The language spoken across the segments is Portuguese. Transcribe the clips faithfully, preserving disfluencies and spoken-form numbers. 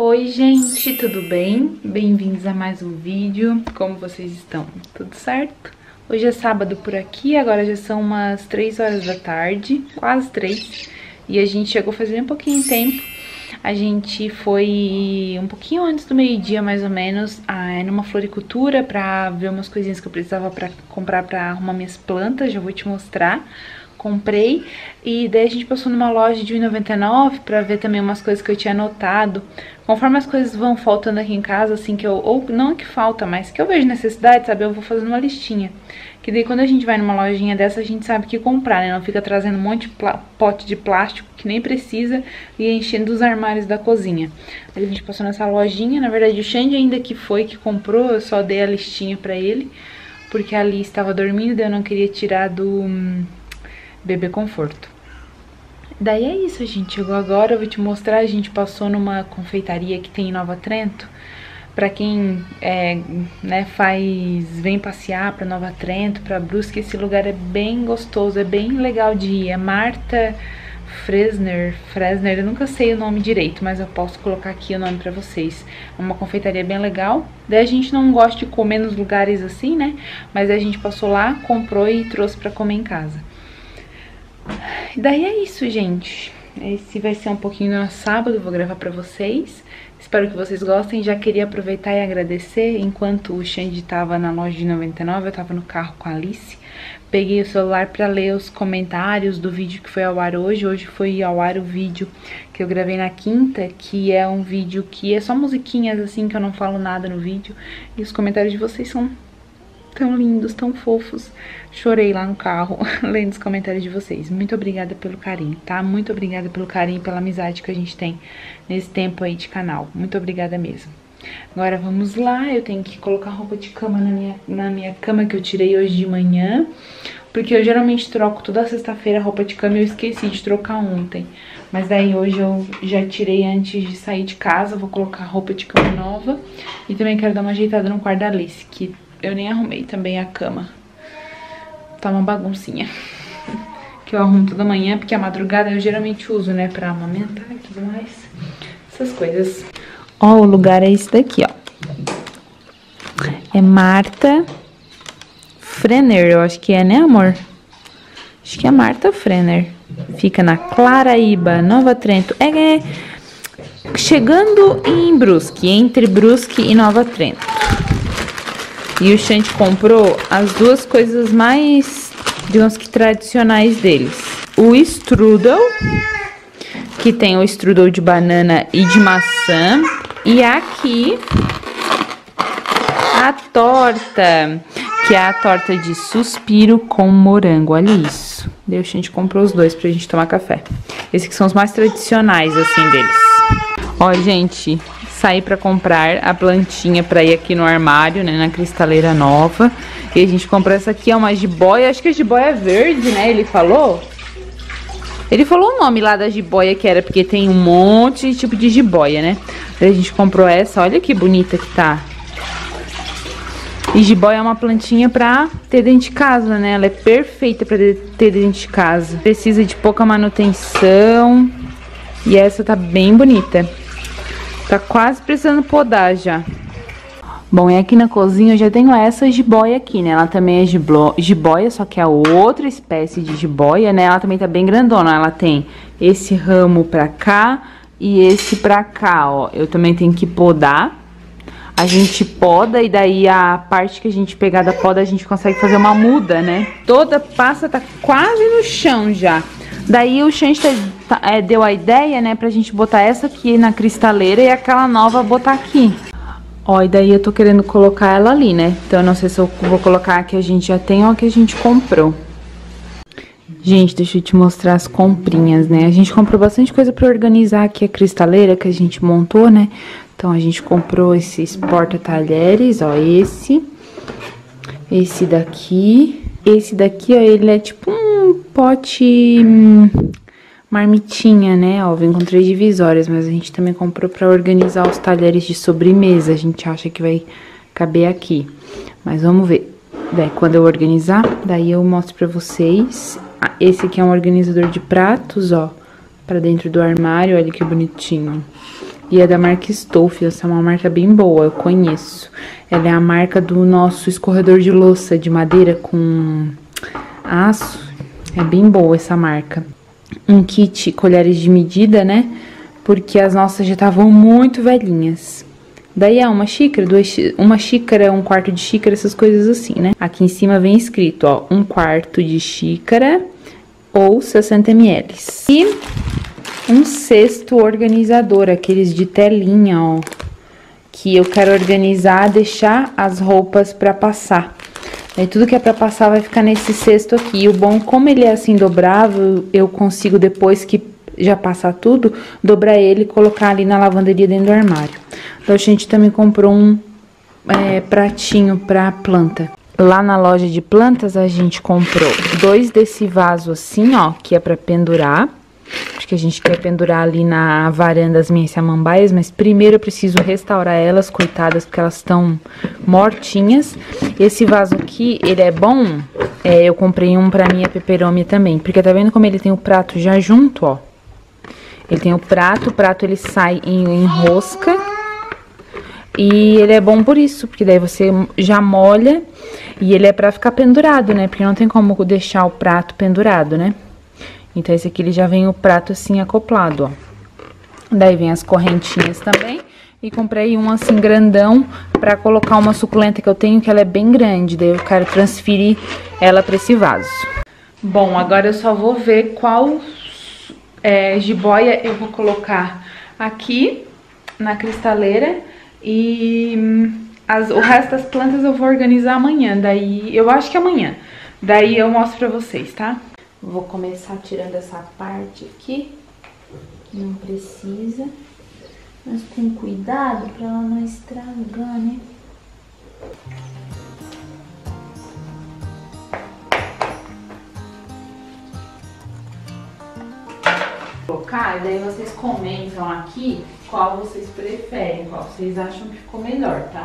Oi gente, tudo bem? Bem-vindos a mais um vídeo. Como vocês estão? Tudo certo? Hoje é sábado por aqui, agora já são umas três horas da tarde, quase três. E a gente chegou fazendo um pouquinho de tempo. A gente foi um pouquinho antes do meio-dia, mais ou menos, numa floricultura pra ver umas coisinhas que eu precisava pra comprar pra arrumar minhas plantas. Já vou te mostrar. Comprei, e daí a gente passou numa loja de um e noventa e nove pra ver também umas coisas que eu tinha anotado. Conforme as coisas vão faltando aqui em casa, assim, que eu, ou não é que falta, mas que eu vejo necessidade, sabe, eu vou fazendo uma listinha. Que daí quando a gente vai numa lojinha dessa, a gente sabe o que comprar, né, não fica trazendo um monte de pote de plástico que nem precisa e enchendo os armários da cozinha. Aí a gente passou nessa lojinha, na verdade o Xande ainda que foi que comprou, eu só dei a listinha pra ele, porque a Alice estava dormindo, daí eu não queria tirar do... bebê conforto. Daí é isso, a gente chegou agora, eu vou te mostrar, a gente passou numa confeitaria que tem em Nova Trento. Pra quem é, né, faz, vem passear pra Nova Trento, pra Brusque, esse lugar é bem gostoso, é bem legal de ir. É Marta Fresner, Fresner, eu nunca sei o nome direito, mas eu posso colocar aqui o nome pra vocês. É uma confeitaria bem legal. Daí a gente não gosta de comer nos lugares assim, né, mas a gente passou lá, comprou e trouxe pra comer em casa. Daí é isso, gente. Esse vai ser um pouquinho no sábado, vou gravar pra vocês. Espero que vocês gostem. Já queria aproveitar e agradecer. Enquanto o Xande tava na loja de noventa e nove, eu tava no carro com a Alice. Peguei o celular pra ler os comentários do vídeo que foi ao ar hoje. Hoje foi ao ar o vídeo que eu gravei na quinta, que é um vídeo que é só musiquinhas, assim, que eu não falo nada no vídeo. E os comentários de vocês são tão lindos, tão fofos. Chorei lá no carro, lendo os comentários de vocês. Muito obrigada pelo carinho, tá? Muito obrigada pelo carinho e pela amizade que a gente tem nesse tempo aí de canal. Muito obrigada mesmo. Agora vamos lá, eu tenho que colocar roupa de cama na minha, na minha cama que eu tirei hoje de manhã. Porque eu geralmente troco toda sexta-feira a roupa de cama e eu esqueci de trocar ontem. Mas daí hoje eu já tirei antes de sair de casa, vou colocar roupa de cama nova. E também quero dar uma ajeitada no quarto da Alice, que eu nem arrumei também a cama. Tá uma baguncinha. Que eu arrumo toda manhã, porque a madrugada eu geralmente uso, né, pra amamentar e tudo mais. Essas coisas. Ó, o lugar é esse daqui, ó. É Marta Fresner, eu acho que é, né, amor? Acho que é Marta Fresner. Fica na Claraíba, Nova Trento. É, é chegando em Brusque, entre Brusque e Nova Trento. E o Xande comprou as duas coisas mais, digamos que tradicionais deles. O strudel, que tem o strudel de banana e de maçã. E aqui, a torta, que é a torta de suspiro com morango. Olha isso. Daí o Xande comprou os dois pra gente tomar café. Esses que são os mais tradicionais, assim, deles. Ó, gente... saí pra comprar a plantinha pra ir aqui no armário, né, na cristaleira nova. E a gente comprou essa aqui, é uma jiboia, acho que a jiboia verde, né, ele falou? Ele falou o nome lá da jiboia que era, porque tem um monte de tipo de jiboia, né? Aí a gente comprou essa, olha que bonita que tá. E jiboia é uma plantinha pra ter dentro de casa, né, ela é perfeita pra ter dentro de casa. Precisa de pouca manutenção e essa tá bem bonita. Tá quase precisando podar já. Bom, e aqui na cozinha eu já tenho essa jiboia aqui, né? Ela também é jiboia, só que é outra espécie de jiboia, né? Ela também tá bem grandona. Ela tem esse ramo pra cá e esse pra cá, ó. Eu também tenho que podar. A gente poda e daí a parte que a gente pegar da poda a gente consegue fazer uma muda, né? Toda passa tá quase no chão já. Daí o Xande tá, é, deu a ideia, né, pra gente botar essa aqui na cristaleira e aquela nova botar aqui. Ó, e daí eu tô querendo colocar ela ali, né? Então eu não sei se eu vou colocar a que a gente já tem ou a que a gente comprou. Gente, deixa eu te mostrar as comprinhas, né? A gente comprou bastante coisa pra organizar aqui a cristaleira que a gente montou, né? Então a gente comprou esses porta-talheres, ó, esse. Esse daqui. Esse daqui, ó, ele é tipo um pote hum, marmitinha, né? Ó, vem com três divisórias, mas a gente também comprou pra organizar os talheres de sobremesa. A gente acha que vai caber aqui. Mas vamos ver. Daí, quando eu organizar, daí eu mostro pra vocês. Ah, esse aqui é um organizador de pratos, ó, pra dentro do armário, olha que bonitinho. e é da marca Stolf. Essa é uma marca bem boa, eu conheço. Ela é a marca do nosso escorredor de louça de madeira com aço. É bem boa essa marca. Um kit colheres de medida, né? Porque as nossas já estavam muito velhinhas. Daí é uma xícara, duas, uma xícara, um quarto de xícara, essas coisas assim, né? Aqui em cima vem escrito, ó, um quarto de xícara ou sessenta mililitros. E um cesto organizador, aqueles de telinha, ó, que eu quero organizar, deixar as roupas pra passar. Aí tudo que é pra passar vai ficar nesse cesto aqui. E o bom, como ele é assim dobrável, eu consigo depois que já passar tudo, dobrar ele e colocar ali na lavanderia dentro do armário. Então a gente também comprou um é, pratinho pra planta. Lá na loja de plantas a gente comprou dois desse vaso assim, ó, que é pra pendurar. Acho que a gente quer pendurar ali na varanda as minhas samambaias, mas primeiro eu preciso restaurar elas, coitadas, porque elas estão mortinhas. Esse vaso aqui, ele é bom, é, eu comprei um pra minha peperômia também, porque tá vendo como ele tem o prato já junto, ó? Ele tem o prato, o prato ele sai em, em rosca, e ele é bom por isso, porque daí você já molha, e ele é pra ficar pendurado, né? Porque não tem como deixar o prato pendurado, né? Então, esse aqui, ele já vem o prato assim, acoplado, ó. Daí vem as correntinhas também. E comprei um assim, grandão, pra colocar uma suculenta que eu tenho, que ela é bem grande. Daí eu quero transferir ela pra esse vaso. Bom, agora eu só vou ver qual é, jiboia eu vou colocar aqui na cristaleira. E as, o resto das plantas eu vou organizar amanhã. Daí, eu acho que amanhã. Daí eu mostro pra vocês, tá? Vou começar tirando essa parte aqui, que não precisa, mas com cuidado pra ela não estragar, né? Vou colocar, e daí vocês comentam aqui qual vocês preferem, qual vocês acham que ficou melhor, tá?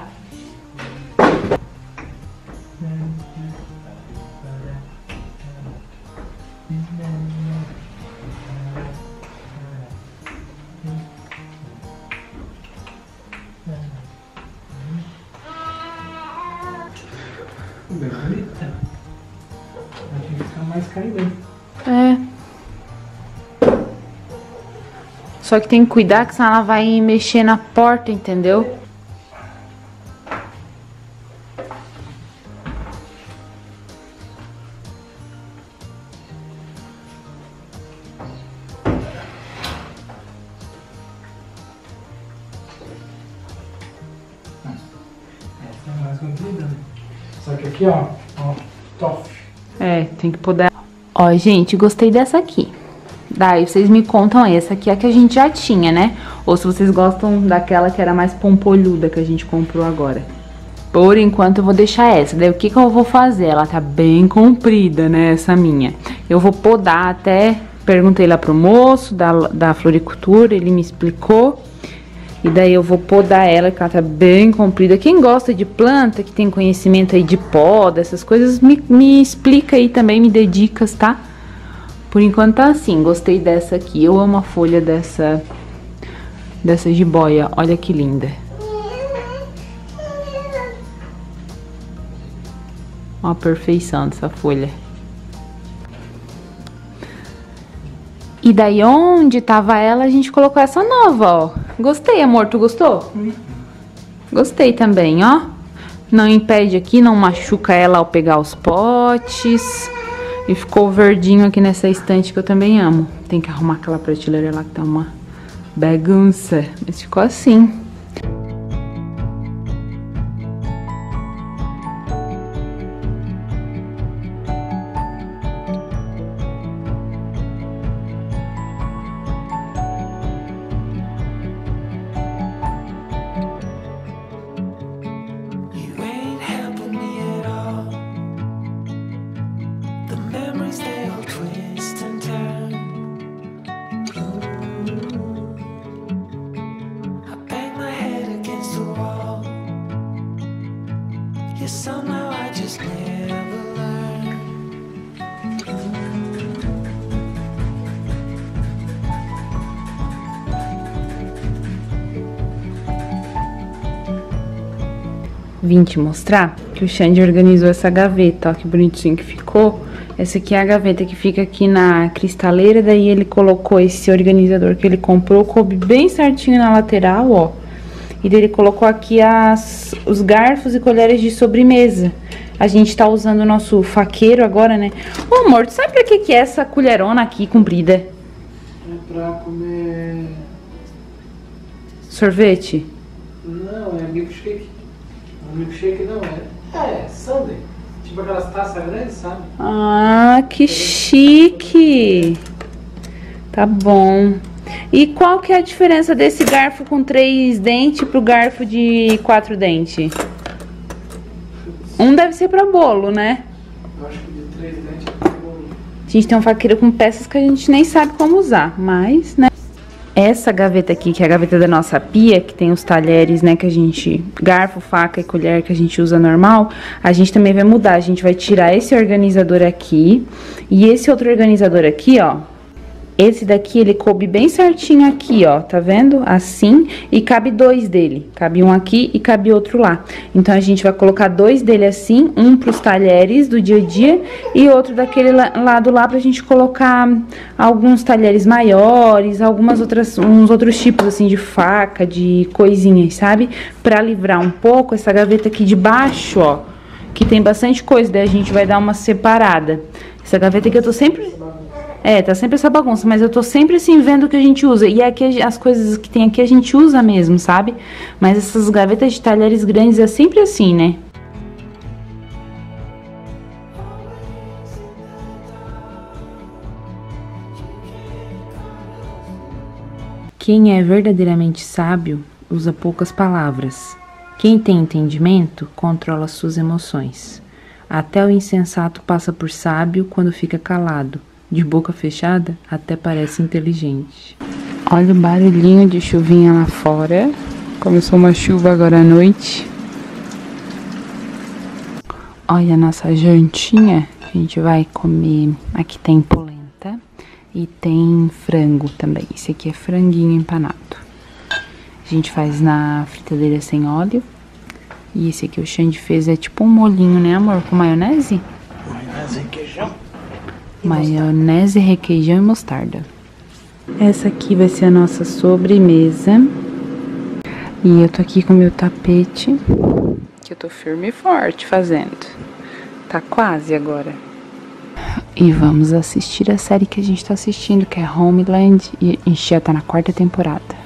Bem bonita. Vai ter que ficar mais caída. É. Só que tem que cuidar, que senão ela vai mexer na porta, entendeu? Essa é mais comprida, né? Só que aqui, ó, ó, top. É, tem que poder. Ó, gente, gostei dessa aqui. Daí vocês me contam aí, essa aqui é a que a gente já tinha, né? Ou se vocês gostam daquela que era mais pompolhuda que a gente comprou agora. Por enquanto eu vou deixar essa. Daí o que que eu vou fazer? Ela tá bem comprida, né, essa minha. Eu vou podar até... Perguntei lá pro moço da, da floricultura, ele me explicou. E daí eu vou podar ela, que ela tá bem comprida. Quem gosta de planta, que tem conhecimento aí de poda, essas coisas, me, me explica aí também, me dê dicas, tá? Por enquanto tá assim, gostei dessa aqui. Eu amo a folha dessa, dessa jiboia, olha que linda. Ó a perfeição dessa folha. E daí onde tava ela, a gente colocou essa nova, ó. Gostei, amor, tu gostou? Hum. Gostei também, ó. Não impede aqui, não machuca ela ao pegar os potes. E ficou verdinho aqui nessa estante que eu também amo. Tem que arrumar aquela prateleira lá que tá uma bagunça. Mas ficou assim. Somehow I just never learned. vim te mostrar que o Xande organizou essa gaveta, ó, que bonitinho que ficou. Essa aqui é a gaveta que fica aqui na cristaleira, daí ele colocou esse organizador que ele comprou, coube bem certinho na lateral, ó. E daí ele colocou aqui as, os garfos e colheres de sobremesa. A gente tá usando o nosso faqueiro agora, né? Ô, amor, tu sabe pra que que é essa colherona aqui comprida? É pra comer... Sorvete? Não, é milkshake. Milkshake não é. É, sundae. Tipo aquelas taças grandes, sabe? Ah, que chique! Tá bom. E qual que é a diferença desse garfo com três dentes pro garfo de quatro dentes? Um deve ser pra bolo, né? Eu acho que de três dentes é pra bolo. A gente tem um faqueiro com peças que a gente nem sabe como usar, mas, né? Essa gaveta aqui, que é a gaveta da nossa pia, que tem os talheres, né, que a gente... Garfo, faca e colher que a gente usa normal, a gente também vai mudar. A gente vai tirar esse organizador aqui e esse outro organizador aqui, ó. Esse daqui, ele coube bem certinho aqui, ó, tá vendo? Assim, e cabe dois dele. Cabe um aqui e cabe outro lá. Então, a gente vai colocar dois dele assim, um pros talheres do dia a dia e outro daquele lado lá pra gente colocar alguns talheres maiores, algumas outras, uns outros tipos, assim, de faca, de coisinhas, sabe? Pra livrar um pouco essa gaveta aqui de baixo, ó, que tem bastante coisa, daí a gente vai dar uma separada. Essa gaveta aqui eu tô sempre... É, tá sempre essa bagunça, mas eu tô sempre assim vendo o que a gente usa. E aqui as coisas que tem aqui a gente usa mesmo, sabe? Mas essas gavetas de talheres grandes é sempre assim, né? Quem é verdadeiramente sábio usa poucas palavras. Quem tem entendimento controla suas emoções. Até o insensato passa por sábio quando fica calado. De boca fechada, até parece inteligente. Olha o barulhinho de chuvinha lá fora. Começou uma chuva agora à noite. Olha a nossa jantinha. A gente vai comer... Aqui tem polenta e tem frango também. Esse aqui é franguinho empanado. A gente faz na fritadeira sem óleo. E esse aqui o Xande fez, é tipo um molhinho, né, amor? Com maionese? Maionese e queijão. Maionese, requeijão e mostarda. Essa aqui vai ser a nossa sobremesa. E eu tô aqui com o meu tapete, que eu tô firme e forte fazendo. Tá quase agora. E vamos assistir a série que a gente tá assistindo, que é Homeland. E a gente já tá na quarta temporada.